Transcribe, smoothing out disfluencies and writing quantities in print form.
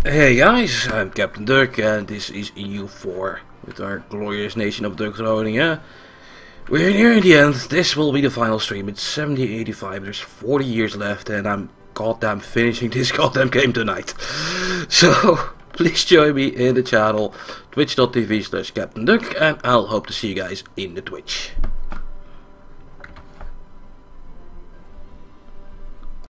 Hey guys, I'm Captain Duck and this is EU4 with our glorious nation of Duck Groningen. We're near in the end. This will be the final stream. It's 1785, there's 40 years left and I'm goddamn finishing this goddamn game tonight. So please join me in the channel twitch.tv/CaptainDuck and I'll hope to see you guys in the Twitch.